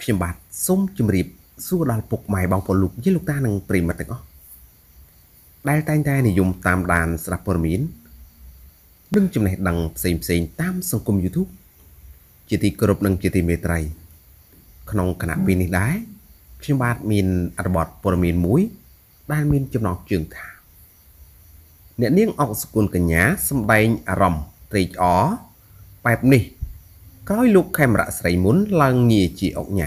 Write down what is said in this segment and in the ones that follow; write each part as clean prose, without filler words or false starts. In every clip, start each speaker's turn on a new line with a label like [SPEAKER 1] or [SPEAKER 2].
[SPEAKER 1] ខ្ញុំបាទសូមជម្រាបសួរដល់ពុកម៉ែបងប្អូនលោកយាយលោកតានិងប្រិយមិត្តទាំងអស់ដែលតែងតែនិយមតាមដានស្ដាប់ព័ត៌មាននិងចំណេះដឹងផ្សេងៗតាមសង្គម YouTube ជាទីគោរពនិងជាទីមេត្រីក្នុងគណៈពេលនេះដែរខ្ញុំបាទមានអត្ថបទព័ត៌មានមួយដែលមានចំណងជើងថាអ្នកនាងអុកសុគន្ធកញ្ញាសម្ដែងអារម្មណ៍ត្រេកអរបែបនេះក្រោយលោកខេមរៈស្រីមុនឡើងងារជាអុកញ៉ា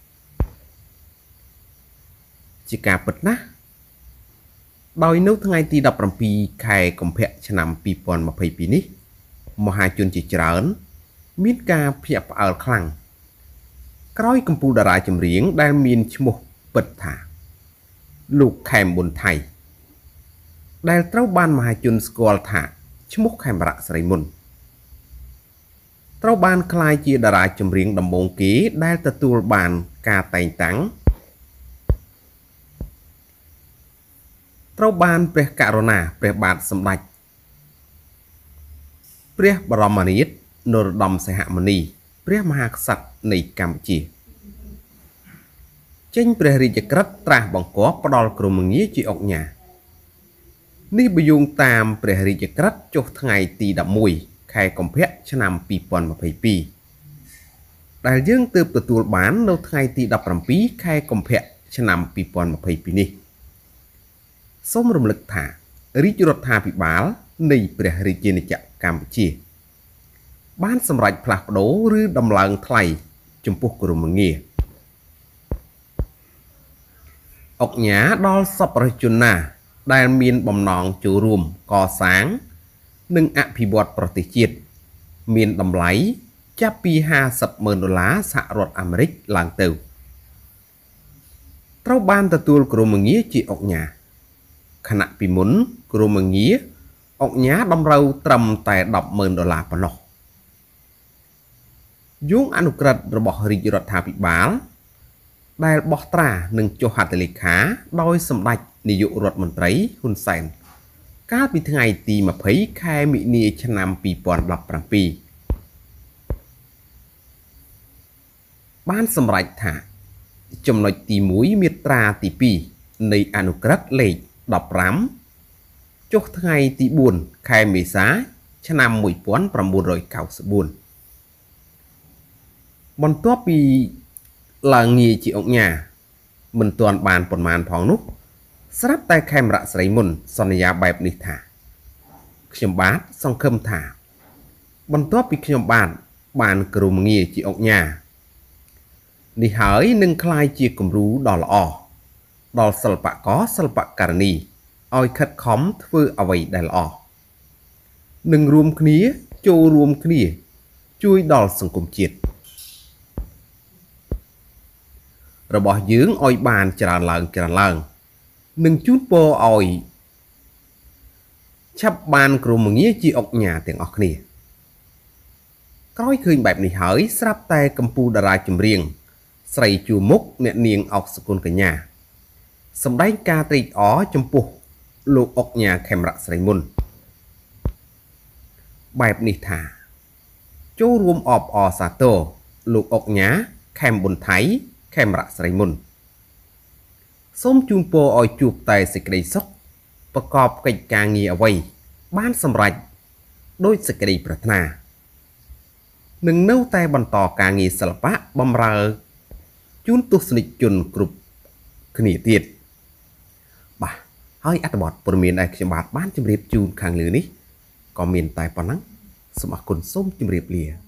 [SPEAKER 1] ជាការពិតណាស់ដោយនៅថ្ងៃទី17ខែកុម្ភៈឆ្នាំ2022នេះមហាជនជាច្រើនមានការភ្ញាក់ផ្អើលខ្លាំងក្រោយកំពូលតារាចម្រៀងដែលមានឈ្មោះពិតថាលោកខេមប៊ុនថៃដែលត្រូវបានមហាជនស្គាល់ថាឈ្មោះខេមរៈស្រីមុនត្រូវបានក្លាយជាតារាចម្រៀងដំបូងគេដែលទទួលបានការតែងតាំងត្រូវបានព្រះករុណាព្រះបាទសម្ដេចព្រះបរមនាថនរោត្តមសីហមុនីព្រះមហាក្សត្រនៃកម្ពុជាចេញព្រះរាជក្រឹត្យត្រាស់បង្គាប់ផ្ដល់ក្រុមងារជាអុកញ៉ានេះបយោងតាមព្រះរាជក្រឹត្យចុះថ្ងៃទី11ខែកុម្ភៈឆ្នាំ2022ដែលយើងទើបទទួលបាននៅថ្ងៃទី17ខែកុម្ភៈឆ្នាំ2022នេះសូមរំលឹកថារាជរដ្ឋាភិបាលនៃព្រះរាជាណាចក្រកម្ពុជាបានសម្រេចផ្លាស់ប្ដូរឬដំឡើងថ្លៃចំពោះក្រុមងារអុកញ៉ាដល់សប្បុរសជនណាដែលមានបំណងចូលរួមកសាងនិងអភិវឌ្ឍប្រទេសជាតិមានតម្លៃចាប់ពី$50,000សហរដ្ឋអាមេរិកឡើងទៅត្រូវបានទទួលក្រុមងារជាអុកញ៉ាខណៈពីមុនក្រុមងារអុកញ៉ាតម្រូវត្រឹមតែ$10,000ប៉ុណ្ណោះយោងអនុក្រឹត្យរបស់រាជរដ្ឋាភិបាលដែលបោះត្រានិងចុះហត្ថលេខាដោយសម្ដេចនាយករដ្ឋមន្ត្រីហ៊ុនសែនកាលពីថ្ងៃទី20ខែមិនិនាឆ្នាំ2017បានសម្រេចថាចំណុចទី1មាត្រាទី2នៃអនុក្រឹត្យលេខ15ចុះថ្ងៃទី4ខែមេសាឆ្នាំ1994បន្ទាប់ពីឡើងងារជាអុកញ៉ាមិនទាន់បានប៉ុន្មានផងនោះស្រាប់តែខេមរៈស្រីមុនសន្យាបែបនេះថាខ្ញុំបាទសង្ឃឹមថាបន្ទាប់ពីខ្ញុំបានក្រុមងារជាអុកញ៉ានេះហើយនឹងក្លាយជាគំរូដ៏ល្អដល់សិល្បករសិល្បករនីឲ្យខិតខំធ្វើអ្វីដែលល្អនិងរួមគ្នាចូលរួមគ្នាជួយដល់សង្គមជាតិរបស់យើងឲ្យបានច្រើនឡើងនិងជូនពរឲ្យឆាប់បានក្រុមងារជាអុកញ៉ាទាំងអស់គ្នាក្រោយឃើញបែបនេះហើយស្រាប់តែកំពូលតារាចម្រៀងស្រីជួមុខអ្នកនាងអុកសុគន្ធកញ្ញាសម្ដែងការត្រេកអរចំពោះលោកអុកញ៉ាខេមរៈស្រីមុនបែបនេះថាចូលរួមអបអរសាទរលោកអុកញ៉ាខេមប៊ុនថៃខេមរៈស្រីមុនសូមជូនពរឲ្យជួបតែសេចក្តីសុខប្រកបកិច្ចការងារអ្វីបានសម្រេចដោយសេចក្តីប្រាថ្នានឹងនៅតែបន្តការងារសិល្បៈបម្រើជូនទស្សនិកជនគ្រប់គ្នាទៀតបាទហើយអត្ថបទព័ត៌មានដែលខ្ញុំបាទបានជម្រាបជូនខាងលើនេះក៏មានតែប៉ុណ្ណឹងសូមអរគុណសូមជម្រាបលា